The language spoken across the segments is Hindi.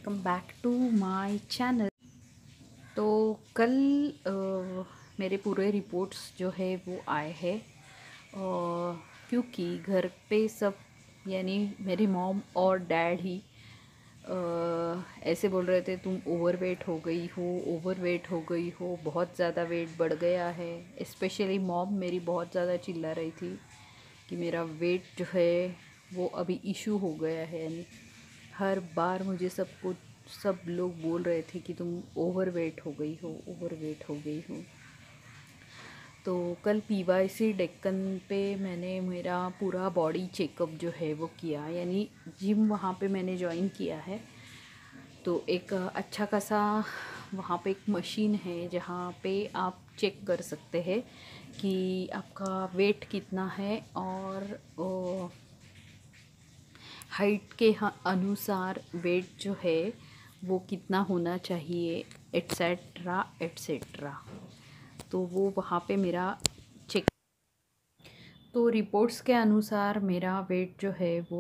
Welcome back to my channel. तो कल मेरे पूरे रिपोर्ट्स जो है वो आए हैं, क्योंकि घर पे सब यानी मेरी मॉम और डैड ही ऐसे बोल रहे थे तुम ओवरवेट हो गई हो, बहुत ज़्यादा वेट बढ़ गया है। स्पेशली मॉम मेरी बहुत ज़्यादा चिल्ला रही थी कि मेरा वेट जो है वो अभी इशू हो गया है। यानी हर बार मुझे सब लोग बोल रहे थे कि तुम ओवरवेट हो गई हो। तो कल पीवाईसी डेक्कन पे मैंने मेरा पूरा बॉडी चेकअप जो है वो किया, यानी जिम वहाँ पे मैंने ज्वाइन किया है। तो एक अच्छा खासा वहाँ पे एक मशीन है जहाँ पे आप चेक कर सकते हैं कि आपका वेट कितना है और हाइट के अनुसार वेट जो है वो कितना होना चाहिए, एट्सेट्रा एट्सेट्रा। तो वो वहाँ पे मेरा चेक, तो रिपोर्ट्स के अनुसार मेरा वेट जो है वो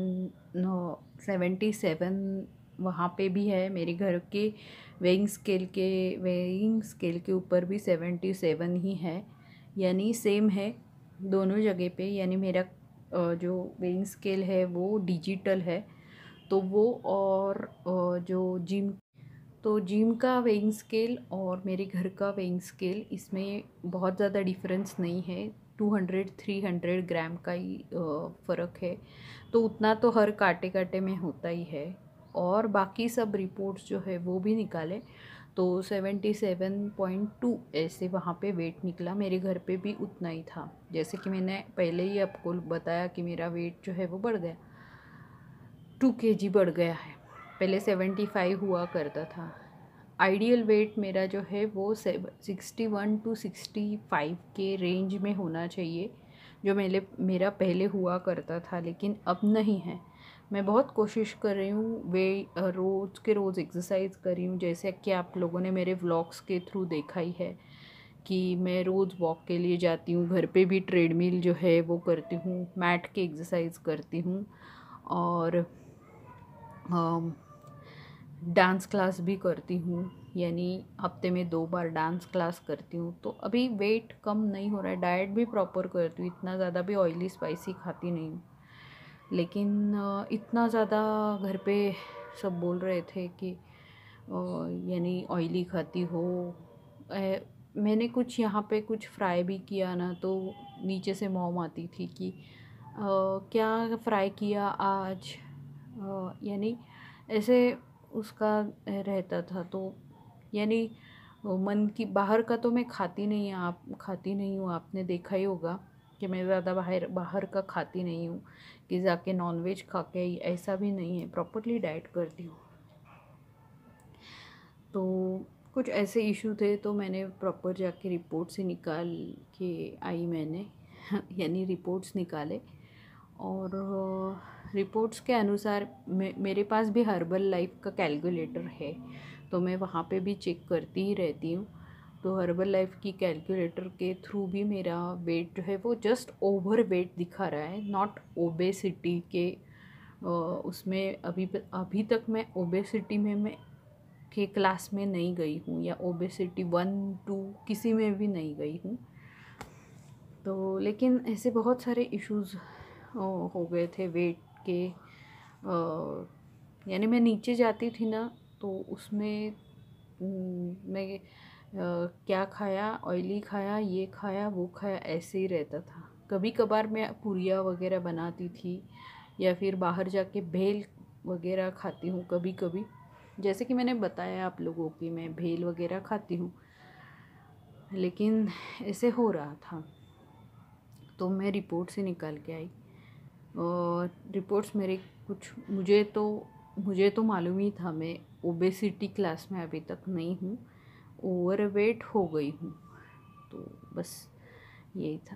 177 वहाँ पे भी है। मेरे घर के वेइंग स्केल के ऊपर भी 77 ही है, यानी सेम है दोनों जगह पे। यानी मेरा जो वेइंग स्केल है वो डिजिटल है, तो वो और जो जिम का वेइंग स्केल और मेरे घर का वेइंग स्केल, इसमें बहुत ज़्यादा डिफरेंस नहीं है। 200-300 ग्राम का ही फ़र्क है, तो उतना तो हर काटे काटे में होता ही है। और बाकी सब रिपोर्ट्स जो है वो भी निकाले तो 77.2 ऐसे वहाँ पे वेट निकला। मेरे घर पे भी उतना ही था, जैसे कि मैंने पहले ही आपको बताया कि मेरा वेट जो है वो बढ़ गया, 2 kg बढ़ गया है। पहले 75 हुआ करता था। आइडियल वेट मेरा जो है वो 61 to 65 के रेंज में होना चाहिए, जो मेरा पहले हुआ करता था, लेकिन अब नहीं है। मैं बहुत कोशिश कर रही हूँ, रोज़ के रोज़ एक्सरसाइज कर रही हूँ, जैसे कि आप लोगों ने मेरे व्लॉग्स के थ्रू देखा ही है कि मैं रोज़ वॉक के लिए जाती हूँ। घर पे भी ट्रेडमिल जो है वो करती हूँ, मैट के एक्सरसाइज करती हूँ और डांस क्लास भी करती हूँ, यानी हफ्ते में 2 बार डांस क्लास करती हूँ। तो अभी वेट कम नहीं हो रहा है। डाइट भी प्रॉपर करती हूँ, इतना ज़्यादा भी ऑयली स्पाइसी खाती नहीं हूँ, लेकिन इतना ज़्यादा घर पे सब बोल रहे थे कि यानी ऑयली खाती हो। मैंने कुछ यहाँ पे कुछ फ्राई भी किया ना, तो नीचे से मॉम आती थी कि क्या फ्राई किया आज, यानी ऐसे उसका रहता था। तो यानी मन की बाहर का तो मैं खाती नहीं हूँ। आपने देखा ही होगा कि मैं ज़्यादा बाहर का खाती नहीं हूँ कि जाके नॉनवेज खा के, ऐसा भी नहीं है, प्रॉपरली डाइट करती हूँ। तो कुछ ऐसे इशू थे, तो मैंने प्रॉपर जाके रिपोर्ट से निकाल के आई मैंने यानी रिपोर्ट्स निकाले, और रिपोर्ट्स के अनुसार मेरे पास भी हर्बल लाइफ का कैलकुलेटर है, तो मैं वहाँ पे भी चेक करती ही रहती हूँ। तो हर्बल लाइफ की कैलकुलेटर के थ्रू भी मेरा वेट जो है वो जस्ट ओवर वेट दिखा रहा है, नॉट ओबेसिटी के। उसमें अभी तक मैं ओबेसिटी में के क्लास में नहीं गई हूँ, या ओबेसिटी 1-2 किसी में भी नहीं गई हूँ। तो लेकिन ऐसे बहुत सारे इश्यूज़ हो गए थे वेट के। यानी मैं नीचे जाती थी ना, तो उसमें मैं क्या खाया, ऑयली खाया, ये खाया, वो खाया, ऐसे ही रहता था। कभी कभार मैं पूरियाँ वगैरह बनाती थी, या फिर बाहर जाके भेल वगैरह खाती हूँ कभी कभी। जैसे कि मैंने बताया आप लोगों की, मैं भेल वगैरह खाती हूँ, लेकिन ऐसे हो रहा था। तो मैं रिपोर्ट से निकाल के आई, और रिपोर्ट्स मेरे कुछ मुझे तो मालूम ही था मैं ओबेसिटी क्लास में अभी तक नहीं हूँ, ओवरवेट हो गई हूँ। तो बस यही था।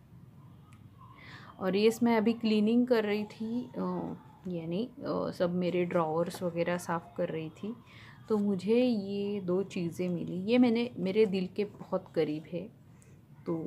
और ये मैं अभी क्लीनिंग कर रही थी, यानी सब मेरे ड्रॉवर्स वगैरह साफ़ कर रही थी, तो मुझे ये 2 चीज़ें मिली। ये मेरे दिल के बहुत करीब है, तो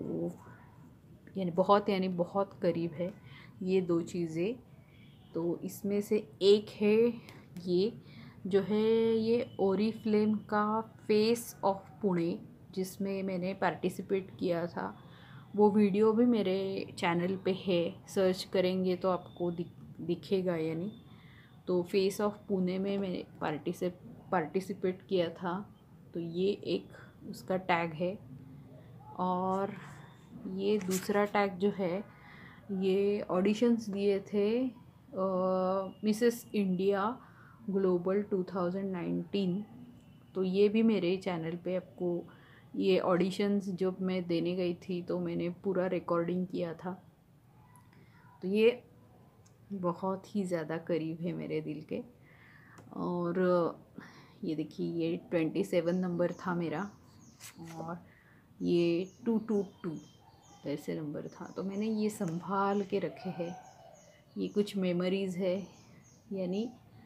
यानी बहुत करीब है ये 2 चीज़ें। तो इसमें से एक है ये, जो है ये ओरीफ्लेम का फेस ऑफ पुणे, जिसमें मैंने पार्टिसिपेट किया था, वो वीडियो भी मेरे चैनल पे है। सर्च करेंगे तो आपको दिखेगा यानी। तो फेस ऑफ पुणे में मैंने पार्टिसिपेट किया था। तो ये एक उसका टैग है। और ये दूसरा टैग जो है, ये ऑडिशंस दिए थे मिसेस इंडिया ग्लोबल 2019। तो ये भी मेरे चैनल पे आपको, ये ऑडिशंस जब मैं देने गई थी तो मैंने पूरा रिकॉर्डिंग किया था। तो ये बहुत ही ज़्यादा करीब है मेरे दिल के। और ये देखिए, ये 27 नंबर था मेरा, और ये 222 ऐसे नंबर था। तो मैंने ये संभाल के रखे हैं। ये कुछ मेमोरीज़ है, यानी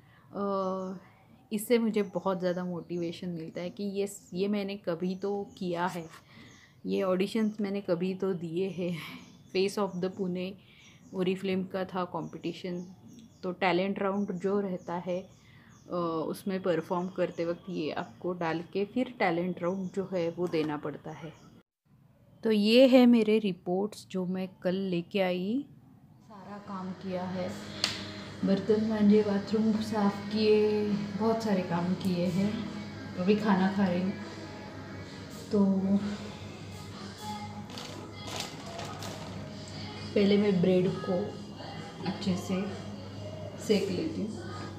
इससे मुझे बहुत ज़्यादा मोटिवेशन मिलता है कि ये मैंने कभी तो किया है, ये ऑडिशंस मैंने कभी तो दिए हैं। Face of the Pune Oriflame का था कंपटीशन। तो टैलेंट राउंड जो रहता है उसमें परफॉर्म करते वक्त ये आपको डाल के फिर टैलेंट राउंड जो है वो देना पड़ता है। तो ये है मेरे रिपोर्ट्स जो मैं कल लेके आई। सारा काम किया है, बर्तन मांजे, बाथरूम साफ़ किए, बहुत सारे काम किए हैं। अभी खाना खा रही हूँ। तो पहले मैं ब्रेड को अच्छे से सेक लेती हूँ।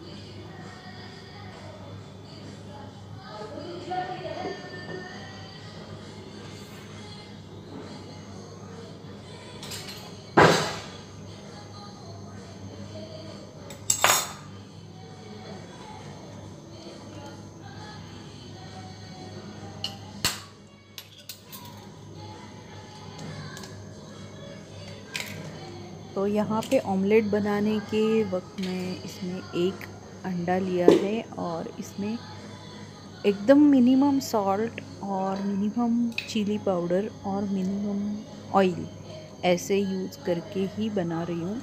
तो यहाँ पे ऑमलेट बनाने के वक्त मैं इसमें एक अंडा लिया है, और इसमें एकदम मिनिमम सॉल्ट और मिनिमम चिली पाउडर और मिनिमम ऑयल ऐसे यूज़ करके ही बना रही हूँ।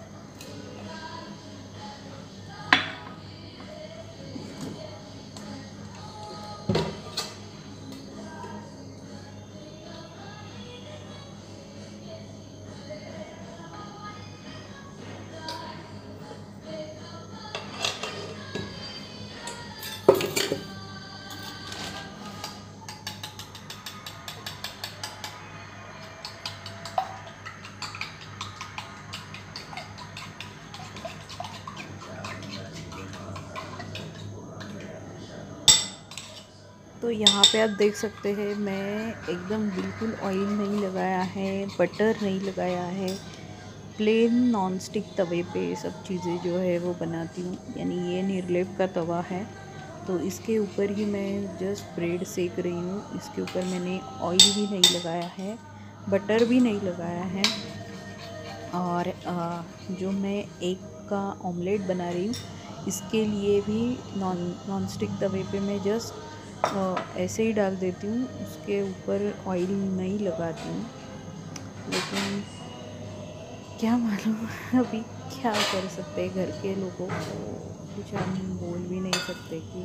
तो यहाँ पे आप देख सकते हैं, मैं एकदम बिल्कुल ऑयल नहीं लगाया है, बटर नहीं लगाया है, प्लेन नॉन स्टिक तवे पे सब चीज़ें जो है वो बनाती हूँ। यानी ये निर्लेप का तवा है, तो इसके ऊपर ही मैं जस्ट ब्रेड सेक रही हूँ। इसके ऊपर मैंने ऑयल भी नहीं लगाया है, बटर भी नहीं लगाया है। और जो मैं एग का ऑमलेट बना रही हूँ, इसके लिए भी नॉन स्टिक तवे पे मैं जस्ट ऐसे ही डाल देती हूँ, उसके ऊपर ऑयल नहीं लगाती हूँ। लेकिन क्या मालूम अभी क्या कर सकते हैं, घर के लोगों को कुछ हम बोल भी नहीं सकते कि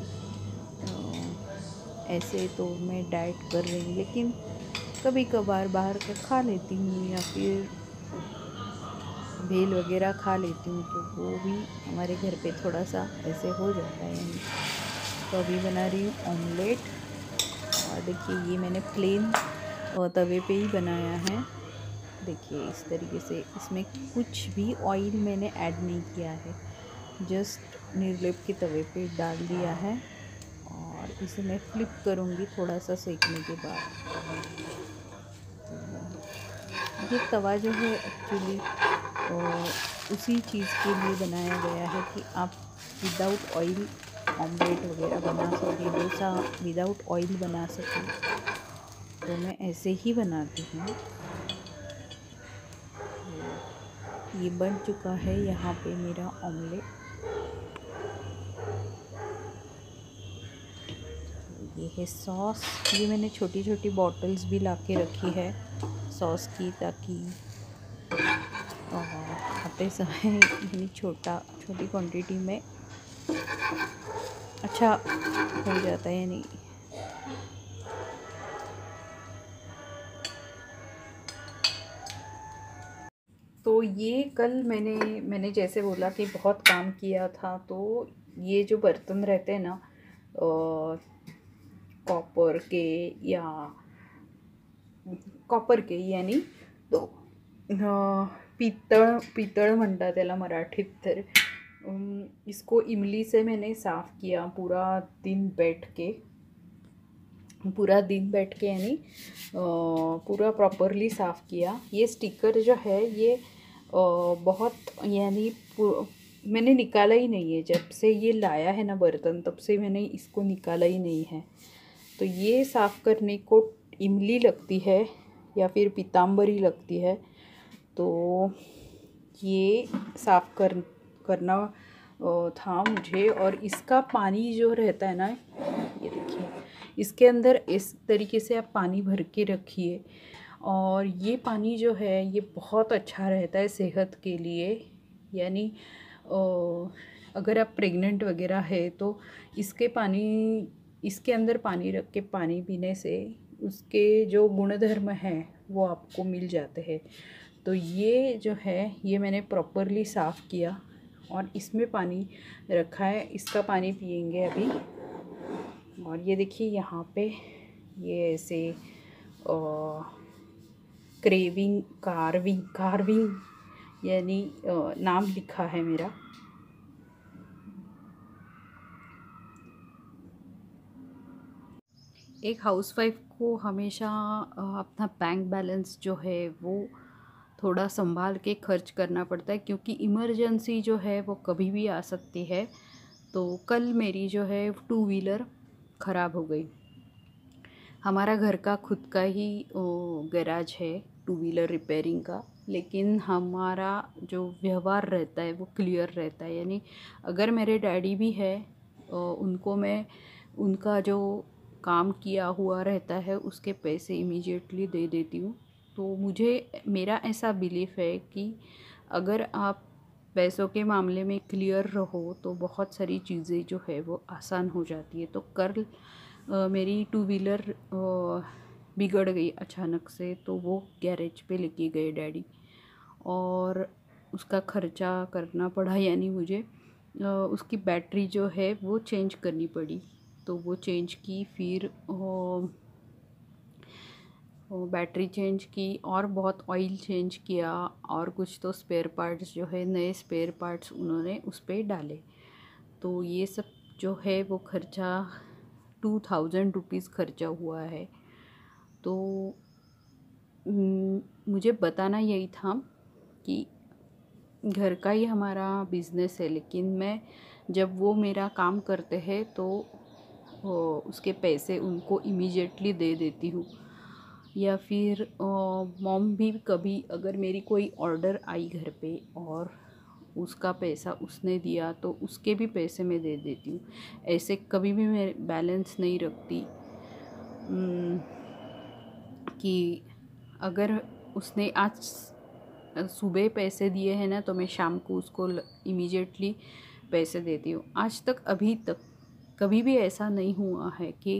ऐसे तो मैं डाइट कर रही हूँ। लेकिन कभी कभार बाहर का खा लेती हूँ, या फिर भेल वगैरह खा लेती हूँ, तो वो भी हमारे घर पे थोड़ा सा ऐसे हो जाता है। यानी तो अभी बना रही हूँ ऑमलेट। और देखिए, ये मैंने प्लेन तवे पे ही बनाया है। देखिए इस तरीके से, इसमें कुछ भी ऑयल मैंने ऐड नहीं किया है, जस्ट निर्लेप के तवे पे डाल दिया है। और इसे मैं फ्लिप करूँगी थोड़ा सा सेकने के बाद। ये तवा जो है एक्चुअली उसी चीज़ के लिए बनाया गया है कि आप विदाउट ऑयल ऑमलेट वगैरह बना सकें, डोसा विदाउट ऑयल बना सकें। तो मैं ऐसे ही बनाती हूँ। ये बन चुका है यहाँ पे मेरा ऑमलेट। ये है सॉस। ये मैंने छोटी छोटी बॉटल्स भी ला के रखी है सॉस की, ताकि खाते समय छोटी क्वांटिटी में अच्छा हो जाता है या नहीं। तो ये कल मैंने जैसे बोला कि बहुत काम किया था, तो ये जो बर्तन रहते हैं ना कॉपर के या कॉपर के यानी तो पितळ म्हणतात त्याला मराठीत तर इसको इमली से मैंने साफ़ किया पूरा दिन बैठ के यानी पूरा प्रॉपरली साफ़ किया। ये स्टिकर जो है ये बहुत यानी मैंने निकाला ही नहीं है, जब से ये लाया है ना बर्तन तब से मैंने इसको निकाला ही नहीं है। तो ये साफ़ करने को इमली लगती है या फिर पीताम्बरी लगती है, तो ये साफ़ करना था मुझे। और इसका पानी जो रहता है ना, ये देखिए इसके अंदर इस तरीके से आप पानी भर के रखिए, और ये पानी जो है ये बहुत अच्छा रहता है सेहत के लिए। यानी अगर आप प्रेग्नेंट वगैरह है तो इसके अंदर पानी रख के पानी पीने से उसके जो गुणधर्म हैं वो आपको मिल जाते हैं। तो ये जो है ये मैंने प्रॉपरली साफ़ किया और इसमें पानी रखा है, इसका पानी पियेंगे अभी। और ये देखिए यहाँ पे ये ऐसे कार्विंग यानी नाम लिखा है मेरा। एक हाउसवाइफ को हमेशा अपना बैंक बैलेंस जो है वो थोड़ा संभाल के खर्च करना पड़ता है, क्योंकि इमरजेंसी जो है वो कभी भी आ सकती है। तो कल मेरी जो है टू व्हीलर ख़राब हो गई। हमारा घर का खुद का ही गैराज है टू व्हीलर रिपेयरिंग का, लेकिन हमारा जो व्यवहार रहता है वो क्लियर रहता है। यानी अगर मेरे डैडी भी है उनको मैं उनका जो काम किया हुआ रहता है उसके पैसे इमीडिएटली दे देती हूँ। तो मेरा ऐसा बिलीफ है कि अगर आप पैसों के मामले में क्लियर रहो तो बहुत सारी चीज़ें जो है वो आसान हो जाती है। तो कल मेरी टू व्हीलर बिगड़ गई अचानक से, तो वो गैरेज पे लेके गए डैडी, और उसका खर्चा करना पड़ा। यानी मुझे उसकी बैटरी जो है वो चेंज करनी पड़ी। तो वो चेंज की, फिर बैटरी चेंज की और बहुत ऑयल चेंज किया, और कुछ तो स्पेयर पार्ट्स जो है नए स्पेयर पार्ट्स उन्होंने उस पर डाले। तो ये सब जो है वो खर्चा 2000 रुपीज़ खर्चा हुआ है। तो मुझे बताना यही था कि घर का ही हमारा बिज़नेस है, लेकिन मैं जब वो मेरा काम करते हैं तो उसके पैसे उनको इमीडिएटली दे देती हूँ। या फिर मॉम भी कभी अगर मेरी कोई ऑर्डर आई घर पे और उसका पैसा उसने दिया तो उसके भी पैसे मैं दे देती हूँ। ऐसे कभी भी मैं बैलेंस नहीं रखती कि अगर उसने आज सुबह पैसे दिए हैं ना तो मैं शाम को उसको इमीडिएटली पैसे देती हूँ। आज तक अभी तक कभी भी ऐसा नहीं हुआ है कि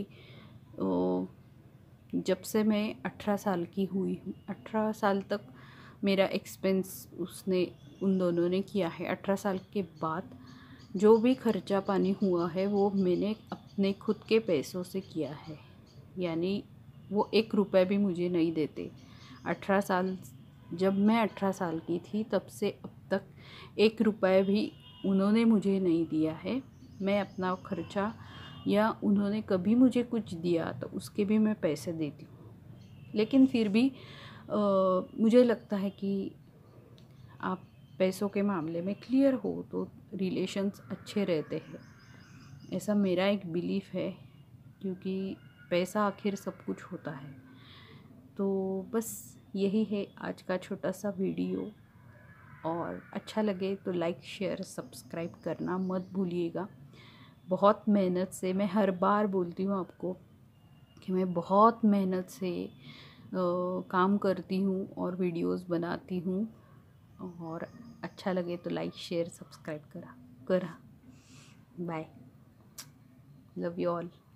जब से मैं 18 साल की हुई हूँ, 18 साल तक मेरा एक्सपेंस उन दोनों ने किया है। 18 साल के बाद जो भी खर्चा पानी हुआ है वो मैंने अपने खुद के पैसों से किया है। यानी वो 1 रुपए भी मुझे नहीं देते। 18 साल जब मैं 18 साल की थी तब से अब तक 1 रुपए भी उन्होंने मुझे नहीं दिया है। मैं अपना खर्चा या उन्होंने कभी मुझे कुछ दिया तो उसके भी मैं पैसे देती हूँ। लेकिन फिर भी मुझे लगता है कि आप पैसों के मामले में क्लियर हो तो रिलेशंस अच्छे रहते हैं, ऐसा मेरा एक बिलीफ है, क्योंकि पैसा आखिर सब कुछ होता है। तो बस यही है आज का छोटा सा वीडियो, और अच्छा लगे तो लाइक शेयर सब्सक्राइब करना मत भूलिएगा। बहुत मेहनत से, मैं हर बार बोलती हूँ आपको कि मैं बहुत मेहनत से काम करती हूँ और वीडियोस बनाती हूँ। और अच्छा लगे तो लाइक शेयर सब्सक्राइब करा बाय। Love you all.